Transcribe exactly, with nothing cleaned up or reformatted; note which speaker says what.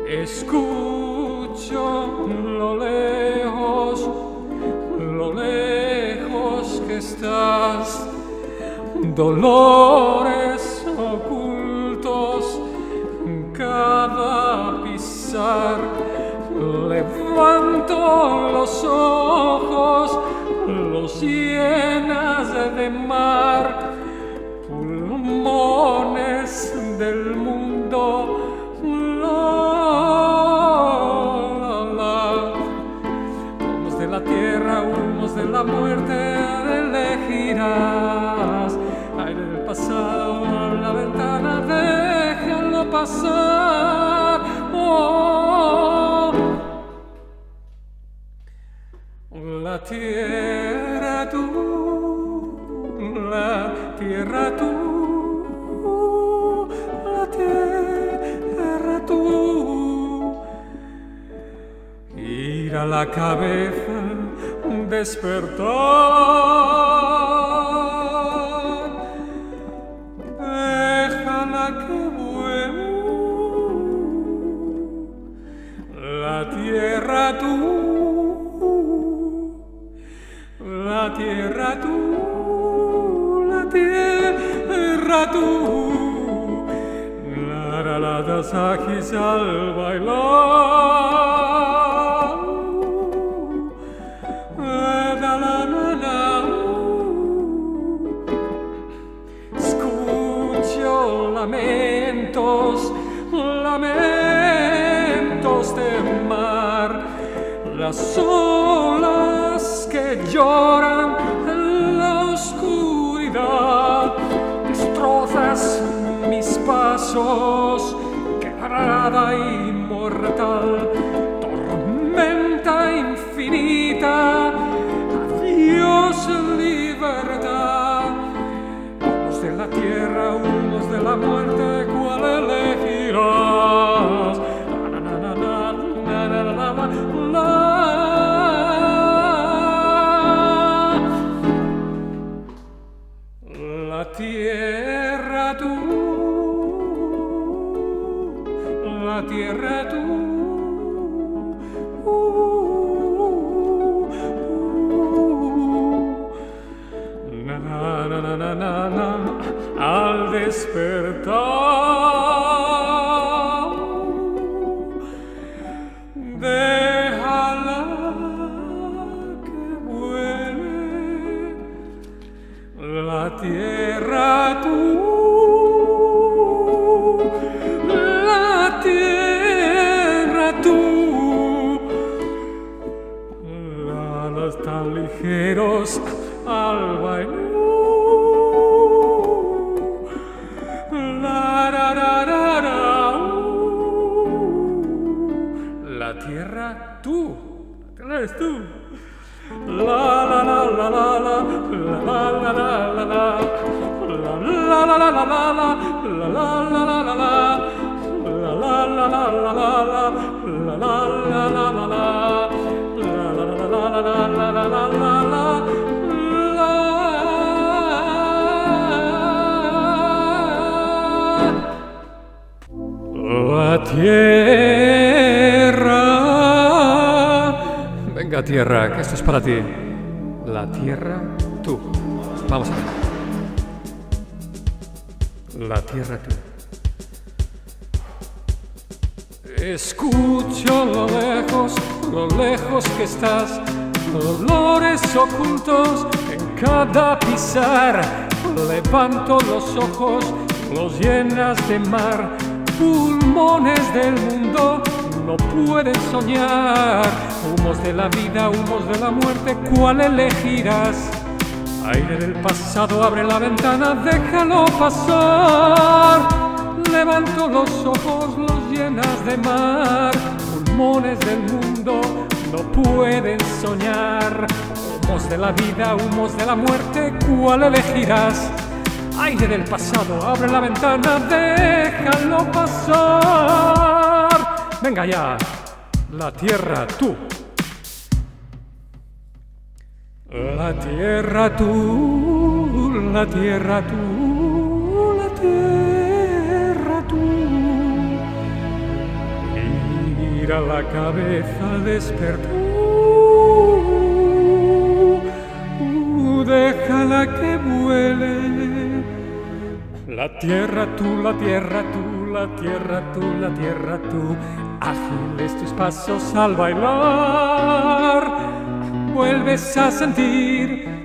Speaker 1: Escucho lo lejos, lo lejos que estás, dolores ocultos en cada pisar. Levanto los ojos, los llenas de mar, pulmones del mundo. Humos de la tierra, humos de la muerte, elegirás. Aire del pasado, la ventana, déjalo pasar. Oh, la tierra tú, la tierra tú, la tierra tú. Ir a la cabeza, despertar, déjala que vuele. La tierra tú, la tierra tú, la tierra tú. La la la das aquí al bailar. La la la la. Escucho lamentos, lamentos de mar. Las olas que lloran en la oscuridad. Destrozas mis pasos, quebrada inmortal, tormenta infinita, adiós libertad. Humos de la tierra, humos de la muerte, ¿cuál elegirás? La, la, la, la, la, la, la, la, la. La tierra tú, la tierra tú, uh, uh, na, na, na, na, na, na, al despertar, déjala que vuele. La tierra tú, la tierra tú. Alas tan ligeros al bailar. La, ra, ra, ra, ra, uh. La tierra tú, la tierra eres tú. La la la la la la la la la la la la la la la la la la la tierra. Venga, tierra, que esto es para ti. La tierra, tú. Vamos a ver. La tierra, tú. Escucho lo lejos, lo lejos que estás, dolores ocultos en cada pisar. Levanto los ojos, los llenas de mar, pulmones del mundo no pueden soñar. Humos de la vida, humos de la muerte, ¿cuál elegirás? Aire del pasado, abre la ventana, déjalo pasar. Levanto los ojos, los llenas de mar, pulmones del mundo no pueden soñar. Humos de la vida, humos de la muerte, ¿cuál elegirás? Aire del pasado, abre la ventana, déjalo pasar. Venga ya, la tierra, tú. La tierra, tú, la tierra, tú, la tierra, tú. gira la cabeza, despertó. Uh, déjala que vuele. La tierra tú, la tierra tú, la tierra tú, la tierra tú. Ágiles tus pasos al bailar. Vuelves a sentir